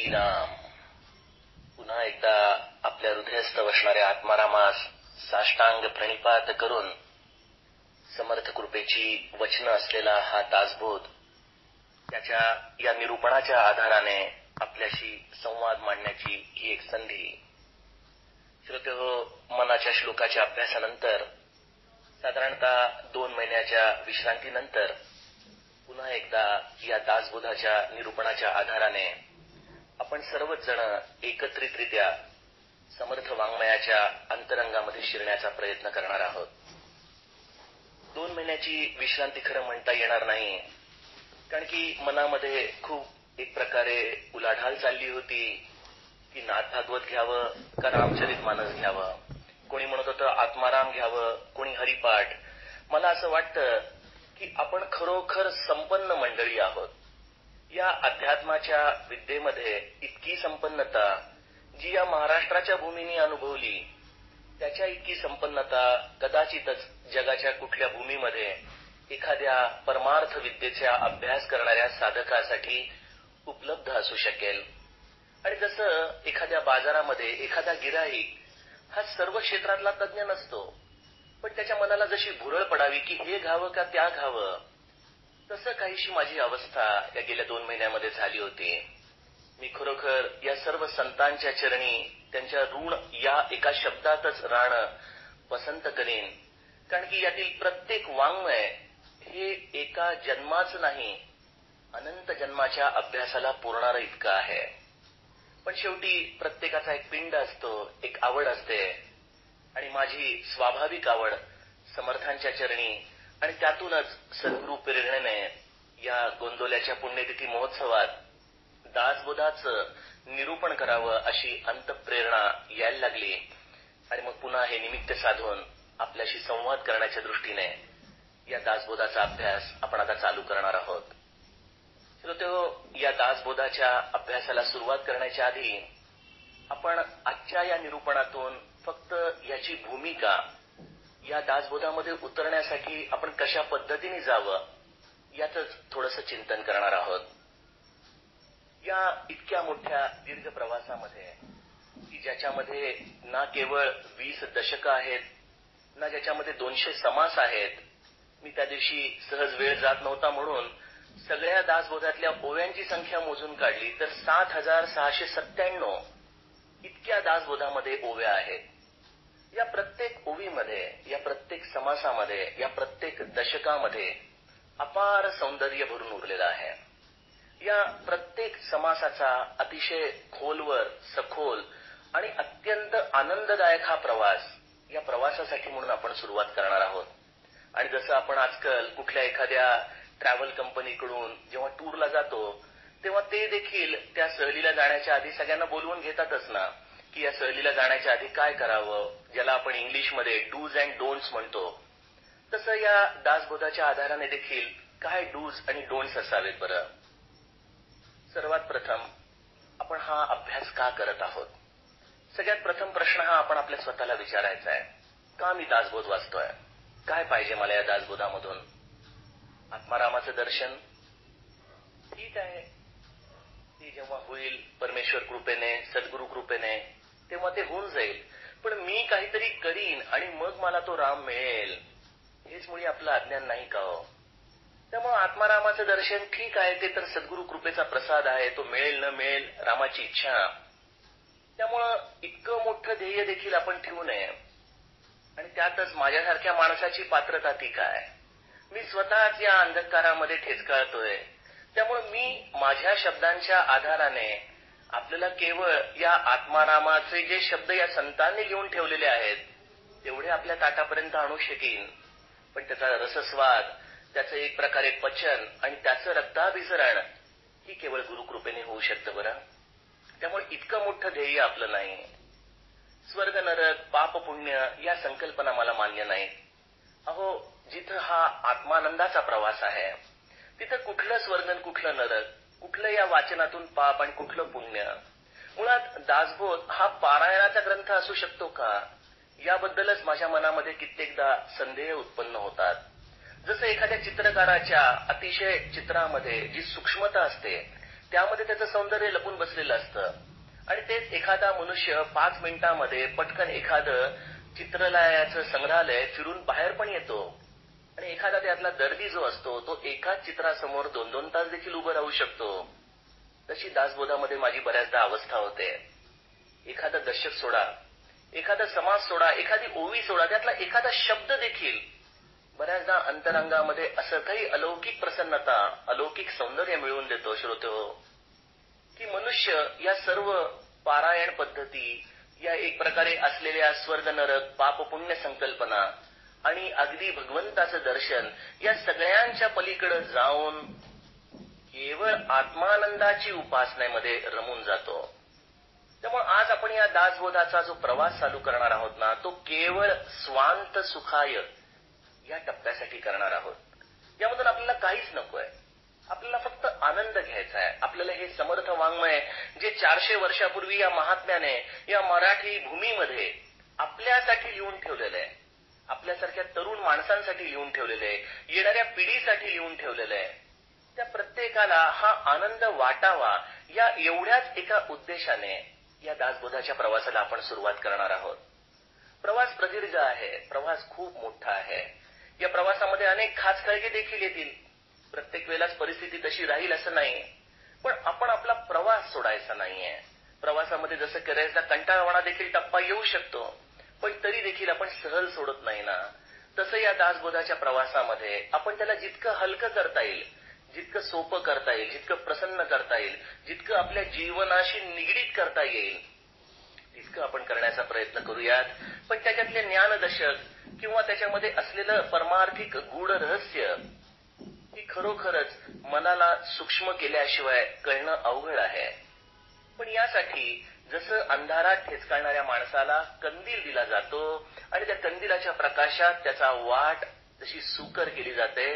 श्रीराम. पुन्हा एकदा आपल्या हृदयस्थ वसणाऱ्या आत्मारामास साष्टांग प्रणिपात करून समर्थ कृपेची वचनं असलेला हा दासबोध त्याच्या या निरूपणाच्या आधाराने आपल्याशी संवाद मांडण्याची ही एक संधी. श्रोतेहो, मनाच्या श्लोकाच्या अभ्यासानंतर साधारणतः 2 महिन्याच्या विश्रांतीनंतर पुन्हा एकदा या दासबोधाच्या निरूपणाच्या आधाराने आपण सर्वच जण एकत्रितरित्या समर्थ वाङ्मयाच्या अंतरंगामध्ये शिरण्याचा प्रयत्न करणार आहोत. 2 महिन्याची विश्रांती खरं म्हणता येणार नाही, कारण की मनामध्ये खूप एक प्रकारे उलाढाल चालली होती की नाथ भागवत घ्यावं का रामचरित मानस घ्यावं. कोणी म्हणत होतं आत्माराम घ्यावं, कोणी हरिपाठ. मला असं वाटतं की आपण खरोखर संपन्न मंडळी आहोत. या अध्यात्माच्या विद्येमध्ये इतकी संपन्नता जी या महाराष्ट्राच्या भूमीने अनुभवली, त्याच्या इतकी संपन्नता कदाचितच जगाच्या कुठल्या भूमीमध्ये एखाद्या परमार्थ विद्येचा अभ्यास करणाऱ्या साधकासाठी उपलब्ध असू शकेल. आणि जसं एखाद्या बाजारामध्ये एखादा गिऱ्हाईक हा सर्व क्षेत्रातला तज्ञ नसतो, पण त्याच्या मनाला जशी भुरळ पडावी की हे घ्यावं का त्या घ्यावं, तसं काहीशी माझी अवस्था या गेल्या 2 महिन्यामध्ये झाली होती. मी खरोखर या सर्व संतांच्या चरणी त्यांच्या ऋण या एका शब्दातच राहणं पसंत करेन, कारण की यातील प्रत्येक वाङ्मय हे एका जन्माचं नाही, अनंत जन्माच्या अभ्यासाला पुरणारं इतकं आहे. पण शेवटी प्रत्येकाचा एक पिंड असतो, एक आवड असते, आणि माझी स्वाभाविक आवड समर्थांच्या चरणी आणि त्यातूनच सद्गुरू प्रेरणेने या गोंदवल्याच्या पुण्यतिथी महोत्सवात दासबोधाचं निरूपण करावं अशी अंतःप्रेरणा यायला लागली. आणि मग पुन्हा हे निमित्त साधून आपल्याशी संवाद करण्याच्या दृष्टीने या दासबोधाचा अभ्यास आपण आता चालू करणार आहोत. श्रोतेहो, या दासबोधाच्या अभ्यासाला सुरुवात करण्याच्या आधी आपण आजच्या या निरूपणातून फक्त याची भूमिका, या दासबोधामध्ये उतरण्यासाठी आपण कशा पद्धतीने जावं याचंच थोडंसं चिंतन करणार आहोत. या इतक्या मोठ्या दीर्घ प्रवासामध्ये की ज्याच्यामध्ये ना केवळ 20 दशकं आहेत, ना ज्याच्यामध्ये 200 समास आहेत. मी त्या दिवशी सहज वेळ जात नव्हता म्हणून सगळ्या दासबोधातल्या ओव्यांची संख्या मोजून काढली तर 7697 इतक्या दासबोधामध्ये ओव्या आहेत. या प्रत्येक ओवीमध्ये, या प्रत्येक समासामध्ये, या प्रत्येक दशकामध्ये अपार सौंदर्य भरून उरलेलं आहे. या प्रत्येक समासाचा अतिशय खोलवर, सखोल आणि अत्यंत आनंददायक हा प्रवास, या प्रवासासाठी म्हणून आपण सुरुवात करणार आहोत. आणि जसं आपण आजकाल कुठल्या एखाद्या ट्रॅव्हल कंपनीकडून जेव्हा टूरला जातो तेव्हा ते देखील त्या सहलीला जाण्याच्या आधी सगळ्यांना बोलवून घेतातच ना, की या सहलीला जाण्याच्या आधी काय करावं, ज्याला आपण इंग्लिशमध्ये डूज अँड डोंट्स म्हणतो. तसं या दासबोधाच्या आधाराने देखील काय डूज आणि डोंट्स असावेत बरं. सर्वात प्रथम आपण हा अभ्यास का करत आहोत. सगळ्यात प्रथम प्रश्न हा आपण आपल्या स्वतःला विचारायचा आहे, का मी दासबोध वाचतोय, काय पाहिजे मला या दासबोधामधून. आत्मारामाचं दर्शन ठीक आहे, ते जेव्हा होईल परमेश्वर कृपेने, सद्गुरू कृपेने, तेव्हा ते होऊन जाईल. पण मी काहीतरी करीन आणि मग मला तो राम मिळेल, हेच मुळी आपलं अज्ञान नाही का हो. त्यामुळे आत्मारामाचं दर्शन ठीक आहे, ते तर सद्गुरू कृपेचा प्रसाद आहे, तो मिळेल न मिळेल रामाची इच्छा. त्यामुळं इतकं मोठं ध्येय देखील आपण ठेवू नये. आणि त्यातच माझ्यासारख्या माणसाची पात्रता ती काय, मी स्वतःच या अंधकारामध्ये ठेचकाळतोय. त्यामुळे मी माझ्या शब्दांच्या आधाराने आपल्याला केवळ या आत्मारामाचे जे शब्द या संतांनी लिहून ठेवलेले आहेत तेवढे आपल्या ताटापर्यंत आणू शकेन. पण त्याचा रसस्वाद, त्याचं एक प्रकारे पचन आणि त्याचं रक्ताभिसरण ही केवळ गुरुकृपेने होऊ शकतं बरं. त्यामुळे इतकं मोठं ध्येय आपलं नाही. स्वर्ग नरक, पाप पुण्य या संकल्पना मला मान्य नाहीत. अहो, जिथं हा आत्मानंदाचा प्रवास आहे तिथं कुठलं स्वर्ग, कुठलं नरक, कुठलं या वाचनातून पाप आणि कुठलं पुण्य. मुळात दासबोध हा पारायणाचा ग्रंथ असू शकतो का, याबद्दलच माझ्या मनामध्ये कित्येकदा संदेह उत्पन्न होतात. जसं एखाद्या चित्रकाराच्या अतिशय चित्रामध्ये जी सूक्ष्मता असते त्यामध्ये त्याचं सौंदर्य लपून बसलेलं असतं. आणि तेच एखादा मनुष्य 5 मिनिटांमध्ये पटकन एखादं चित्रलयाचं संग्रहालय फिरून बाहेर पण येतो. आणि एखादा त्यातला दर्दी जो असतो तो एकाच चित्रासमोर 2-2 तास देखील उभं राहू शकतो. तशी दासबोधामध्ये माझी बऱ्याचदा अवस्था होते. एखादा दशक सोडा, एखादा समाज सोडा, एखादी ओवी सोडा, त्यातला एखादा शब्द देखील बऱ्याचदा अंतरंगामध्ये असं काही अलौकिक प्रसन्नता, अलौकिक सौंदर्य मिळवून देतो श्रोतेहो, की मनुष्य या सर्व पारायण पद्धती, या एक प्रकारे असलेल्या स्वर्ग नरक, पाप पुण्य संकल्पना आणि अगदी भगवंताचं दर्शन, या सगळ्यांच्या पलीकडे जाऊन केवळ आत्मानंदाची उपासनेमध्ये रमून जातो. त्यामुळे आज आपण या दासबोधाचा जो प्रवास चालू करणार आहोत ना, तो केवळ स्वांत सुखाय या टप्प्यासाठी करणार आहोत. यामधून आपल्याला काहीच नकोय, आपल्याला फक्त आनंद घ्यायचा आहे. आपल्याला हे समर्थ वाङ्मय जे 400 वर्षापूर्वी या महात्म्याने या मराठी भूमीमध्ये आपल्यासाठी लिहून ठेवलेलं आहे, आपल्यासारख्या तरुण माणसांसाठी लिहून ठेवलेलं आहे, येणाऱ्या पिढीसाठी लिहून ठेवलेलं आहे, त्या प्रत्येकाला हा आनंद वाटावा, या एवढ्याच एका उद्देशाने या दासबोधाच्या प्रवासाला आपण सुरुवात करणार आहोत. प्रवास प्रदीर्घ आहे, प्रवास खूप मोठा आहे. या प्रवासामध्ये अनेक खाचखळगे देखील येतील. प्रत्येक वेळेलाच परिस्थिती तशी राहील असं नाही, पण आपण आपला प्रवास सोडायचा नाहीये. प्रवासामध्ये जसं करायचा कंटाळवाणा देखील टप्पा येऊ शकतो, पण तरी देखील आपण सहल सोडत नाही ना. तसं या दासबोधाच्या प्रवासामध्ये आपण त्याला जितकं हलकं करता येईल, जितकं सोपं करता येईल, जितकं प्रसन्न करता येईल, जितकं आपल्या जीवनाशी निगडीत करता येईल, तितकं आपण करण्याचा प्रयत्न करूयात. पण त्याच्यातले ज्ञानदशक किंवा त्याच्यामध्ये असलेलं परमार्थिक गूढ रहस्य ही खरोखरच मनाला सूक्ष्म केल्याशिवाय कळणं अवघड आहे. पण यासाठी जसं अंधारात ठेचकाळणाऱ्या माणसाला कंदील दिला जातो आणि त्या कंदिलाच्या प्रकाशात त्याचा वाट जशी सुकर केली जाते,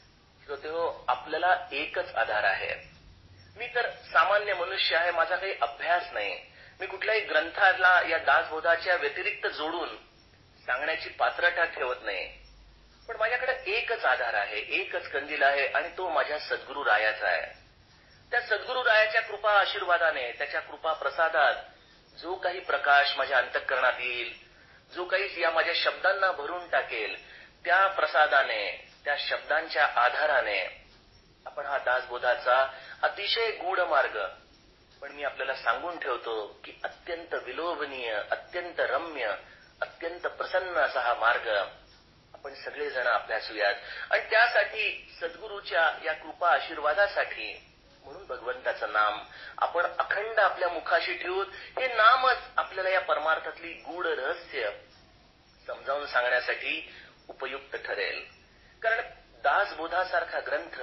आपल्याला एकच आधार आहे. मी तर सामान्य मनुष्य आहे, माझा काही अभ्यास नाही, मी कुठल्याही ग्रंथाला या दासबोधाच्या व्यतिरिक्त जोडून सांगण्याची पात्रता ठेवत नाही. पण माझ्याकडे एकच आधार आहे, एकच कंदील आहे, आणि तो माझ्या सद्गुरू रायाचा आहे. त्या सद्गुरू रायाच्या कृपा आशीर्वादाने, त्याच्या कृपा प्रसादात जो काही प्रकाश माझ्या अंतःकरणात येईल, जो काही या माझ्या शब्दांना भरून टाकेल, त्या प्रसादाने, त्या शब्दांच्या आधाराने आपण हा दासबोधाचा अतिशय गूढ मार्ग, पण मी आपल्याला सांगून ठेवतो की अत्यंत विलोभनीय, अत्यंत रम्य, अत्यंत प्रसन्न असा हा मार्ग आपण सगळेजण अभ्यासूयात. आणि त्यासाठी सद्गुरूच्या या कृपा आशीर्वादासाठी म्हणून भगवंताचं नाम आपण अखंड आपल्या मुखाशी ठेवून, हे नामच आपल्याला या परमार्थातली गूढ रहस्य समजावून सांगण्यासाठी उपयुक्त ठरेल. कारण दासबोधासारखा ग्रंथ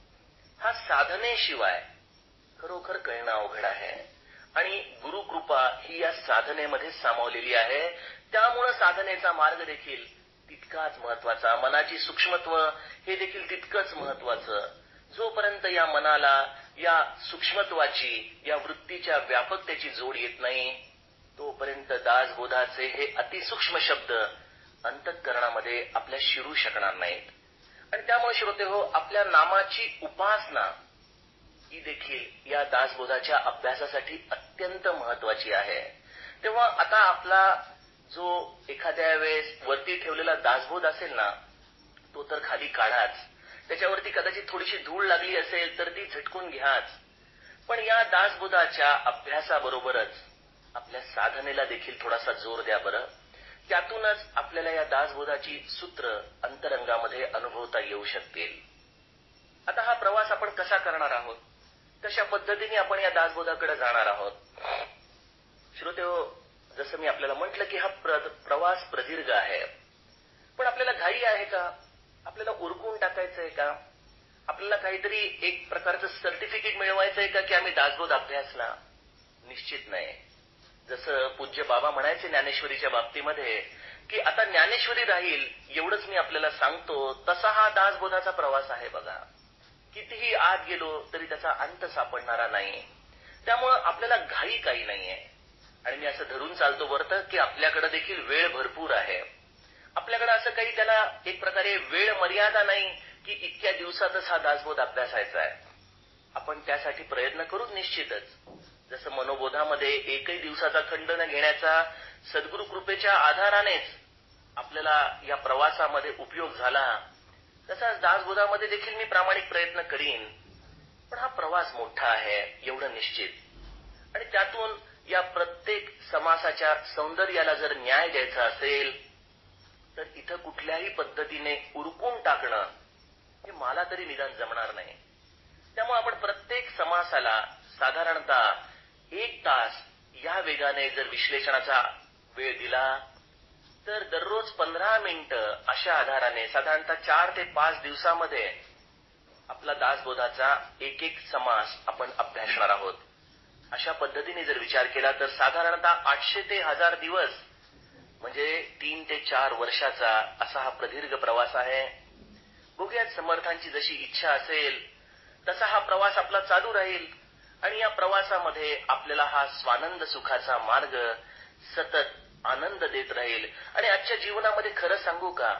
हा साधनेशिवाय खरोखर कळणं अवघड आहे, आणि गुरुकृपा ही या साधनेमध्ये सामावलेली आहे. त्यामुळे साधनेचा मार्ग देखील तितकाच महत्वाचा, मनाची सूक्ष्मत्व हे देखील तितकंच महत्वाचं. जोपर्यंत या मनाला या सूक्ष्मत्वाची, या वृत्तीच्या व्यापकतेची जोड येत नाही, तोपर्यंत दासबोधाचे हे अतिसूक्ष्म शब्द अंतःकरणामध्ये आपल्या शिरू शकणार नाहीत. आणि त्यामुळे श्रोतेहो, आपल्या नामाची उपासना ही देखील या दासबोधाच्या अभ्यासासाठी अत्यंत महत्वाची आहे. तेव्हा आता आपला जो एखाद्या वेळेस वरती ठेवलेला दासबोध असेल ना, तो तर खाली काढाच. त्याच्यावरती कदाचित थोडीशी धूळ लागली असेल तर ती झटकून घ्याच. पण या दासबोधाच्या अभ्यासाबरोबरच आपल्या साधनेला देखील थोडासा जोर द्या बरं. त्यातूनच आपल्याला या दासबोधाची सूत्र अंतरंगामध्ये अनुभवता येऊ शकतील. आता हा प्रवास आपण कसा करणार आहोत, कशा पद्धतीने आपण या दासबोधाकडे जाणार आहोत. श्रोतेहो, जसं मी आपल्याला म्हटलं की हा प्रवास प्रदीर्घ आहे, पण आपल्याला घाई आहे का, आपल्याला उरकून टाकायचंय का, आपल्याला काहीतरी एक प्रकारचं सर्टिफिकेट मिळवायचंय का की आम्ही दासबोध अभ्यासला? निश्चित नाही. जसं पूज्य बाबा म्हणायचे ज्ञानेश्वरीच्या बाबतीमध्ये की आता ज्ञानेश्वरी राहील एवढंच मी आपल्याला सांगतो, तसा हा दासबोधाचा प्रवास आहे बघा. कितीही आत गेलो तरी त्याचा अंत सापडणारा नाही. त्यामुळं आपल्याला घाई काही नाहीये. आणि मी असं धरून चालतो बरं की आपल्याकडे देखील वेळ भरपूर आहे. आपल्याकडे असं काही त्याला एक प्रकारे वेळ मर्यादा नाही की इतक्या दिवसातच हा दासबोध अभ्यासायचा आहे. आपण त्यासाठी प्रयत्न करू निश्चितच. जसं मनोबोधामध्ये एकही दिवसाचा खंड न घेण्याचा सद्गुरु कृपेच्या आधारानेच आपल्याला या प्रवासामध्ये उपयोग झाला, तसाच दासबोधामध्ये देखील मी प्रामाणिक प्रयत्न करीन. पण हा प्रवास मोठा आहे एवढं निश्चित. आणि त्यातून या प्रत्येक समासाच्या सौंदर्याला जर न्याय द्यायचा असेल तर इथं कुठल्याही पद्धतीने उरकून टाकणं हे मला तरी निदान जमणार नाही. त्यामुळे आपण प्रत्येक समासाला साधारणतः 1 तास या वेगाने जर विश्लेषणाचा वेळ दिला तर दररोज 15 मिनिटं अशा आधाराने साधारणतः 4 ते 5 दिवसामध्ये आपला दासबोधाचा एक समास आपण अभ्यासणार आहोत. अशा पद्धतीने जर विचार केला तर साधारणतः 800 ते 1000 दिवस म्हणजे 3 ते 4 वर्षाचा असा हा प्रदीर्घ प्रवास आहे. बघूयात समर्थांची जशी इच्छा असेल तसा हा प्रवास आपला चालू राहील आणि या प्रवासामध्ये आपल्याला हा स्वानंद सुखाचा मार्ग सतत आनंद देत राहील. आणि आजच्या जीवनामध्ये खरं सांगू का,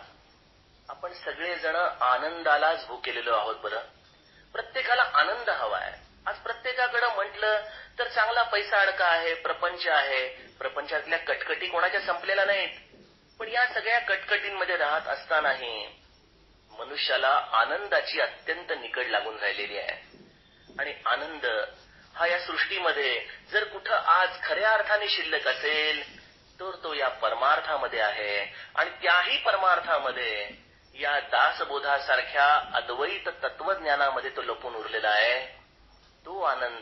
आपण सगळेजण आनंदालाच भुकेलेलो आहोत. बरं, प्रत्येकाला आनंद हवा आहे. आज प्रत्येकाकडे म्हटलं तर चांगला पैसा अडका आहे, प्रपंच आहे. प्रपंचातल्या कटकटी कोणाच्या संपलेल्या नाहीत. पण या सगळ्या कटकटींमध्ये राहत असतानाही मनुष्याला आनंदाची अत्यंत निकड लागून राहिलेली आहे. आणि आनंद हा या सृष्टीमध्ये जर कुठं आज खऱ्या अर्थाने शिल्लक असेल तर तो या परमार्थामध्ये आहे. आणि त्याही परमार्थामध्ये या दासबोधासारख्या अद्वैत तत्वज्ञानामध्ये तो लपून उरलेला आहे. तो आनंद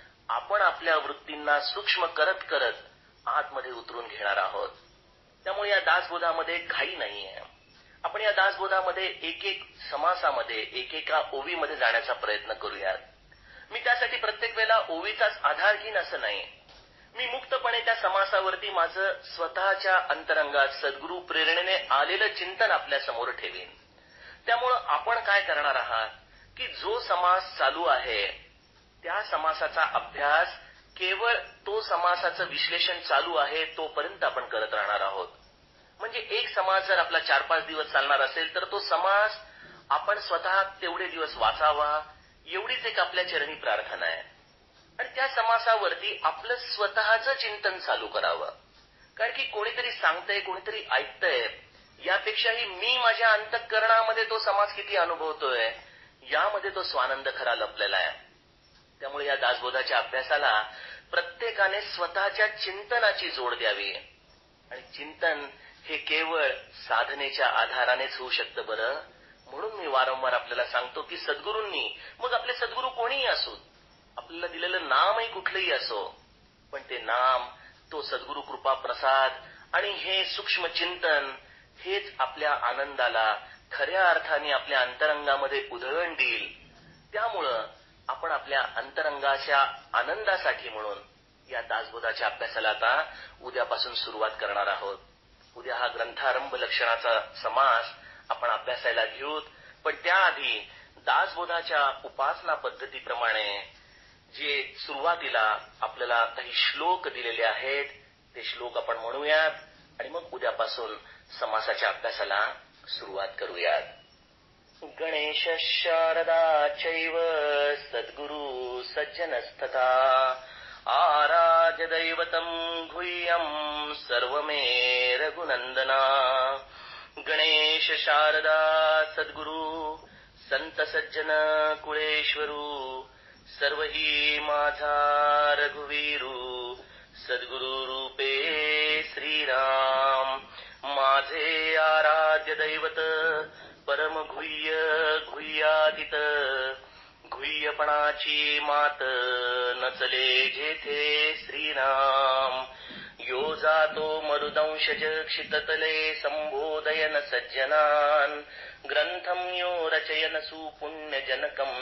आपण आपल्या वृत्तींना सूक्ष्म करत करत आतमध्ये उतरून घेणार आहोत. त्यामुळे या दासबोधामध्ये घाई नाहीये. आपण या दासबोधामध्ये एक समासामध्ये एकेका ओवीमध्ये जाण्याचा प्रयत्न करूयात. मी त्यासाठी प्रत्येक वेळेला ओवीचाच आधार घेईन असं नाही. मी मुक्तपणे त्या समासावरती माझं स्वतःच्या अंतरंगात सद्गुरु प्रेरणेने आलेलं चिंतन आपल्या समोर ठेवीन. त्यामुळं आपण काय करणार आहात की जो समास चालू आहे त्या समासाचा अभ्यास केवळ तो समासाचं विश्लेषण चालू आहे तोपर्यंत आपण करत राहणार आहोत. म्हणजे एक समास जर आपला 4-5 दिवस चालणार असेल तर तो समास आपण स्वतः तेवढे दिवस वाचावा एवढीच एक आपल्या चरणी प्रार्थना आहे. आणि त्या समासावरती आपलं स्वतःचं चिंतन चालू करावं. कारण की कोणीतरी सांगतंय, कोणीतरी ऐकतंय, यापेक्षाही मी माझ्या अंतःकरणामध्ये तो समास किती अनुभवतोय यामध्ये तो स्वानंद खरा लपलेला आहे. त्यामुळे या दासबोधाच्या अभ्यासाला प्रत्येकाने स्वतःच्या चिंतनाची जोड द्यावी. आणि चिंतन हे केवळ साधनेच्या आधारानेच होऊ शकतं. बरं, म्हणून मी वारंवार आपल्याला सांगतो की सद्गुरूंनी, मग आपले सद्गुरू कोणीही असो, आपल्याला दिलेलं नामही कुठलंही असो, पण ते नाम, तो सद्गुरू कृपा प्रसाद आणि हे सूक्ष्म चिंतन हेच आपल्या आनंदाला खऱ्या अर्थाने आपल्या अंतरंगामध्ये उधळण देईल. त्यामुळं आपण आपल्या अंतरंगाच्या आनंदासाठी म्हणून या दासबोधाच्या अभ्यासाला आता उद्यापासून सुरुवात करणार आहोत. उद्या हा ग्रंथारंभ लक्षणाचा समास आपण अभ्यासायला घेऊत. पण त्याआधी दासबोधाच्या उपासना पद्धतीप्रमाणे जे सुरुवातीला आपल्याला काही श्लोक दिलेले आहेत ते श्लोक आपण म्हणूयात आणि मग उद्यापासून समासाच्या अभ्यासाला सुरुवात करूयात. गणेश शारदा चैव सद्गुरु सज्जनस्तथा आराध्य दैवतं गुह्यं सर्वमे रघुनंदना. गणेश शारदा सद्गुरु संत सज्जन कुळेश्वरू सर्व ही माझा रघुवीरू. सद्गुरु रूपे श्रीराम माझे आराध्य दैवत परम गुह्य गुह्यातीत. गुह्यपणाची मात नचले जेथे श्रीराम. यो जातो मरुदंशज क्षिततले संबोधयन सज्जनान्. ग्रंथं यो रचयन सुपुण्यजनकं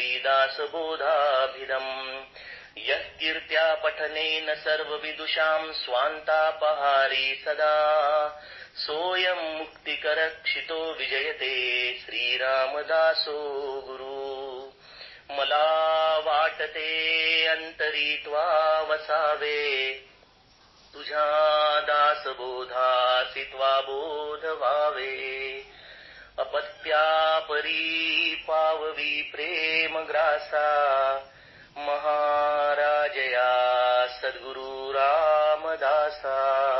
श्रीदासबोधाभिधम्. यः कीर्त्या पठनेन सर्वविदुषां स्वान्तापहारी सदा. सोऽयं मुक्तिकरक्षितो विजयते श्रीरामदासो गुरु. मला वाटते अंतरित्वा वसावे तुझ्या दासबोधासी त्वा बोध व्हावे. अपत्यापरी पाववी प्रेम ग्रासा महाराजया सद्गुरु रामदासा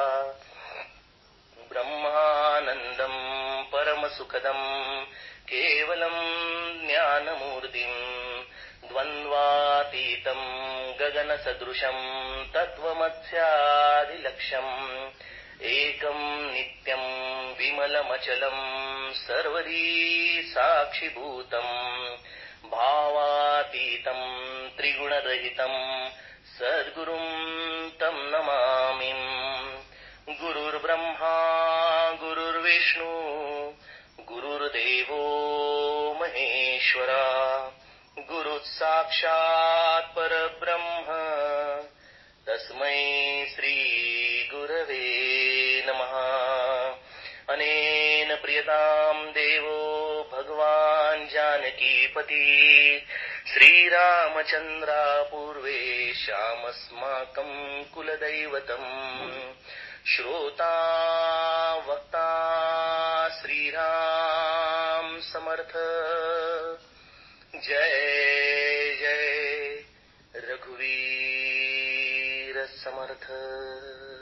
ब्रह्मानन्दम् परमसुखदम् केवलम् ज्ञानमूर्तिम् द्वन्द्वातीतम् गगनसदृशम् तत्त्वमस्यादिलक्ष्यम् एकम् नित्यम् विमलमचलम् सर्वदी साक्षिभूतम् भावातीतम् त्रिगुणरहितम् सद्गुरुम् तम् नमामि। गुरुर्ब्रह्मा गुरुर्विष्णु गुरुर्देवो महेश्वरा गुरुः साक्षात् परब्रह्म तस्मै श्रीगुरवे नमः। अनेन प्रियताम् देवो भगवान् जानकीपति श्रीरामचन्द्रा पूर्वे श्यामस्माकम् कुलदैवतम् श्रोता वक्ता श्रीराम समर्थ। जय जय रघुवीर समर्थ।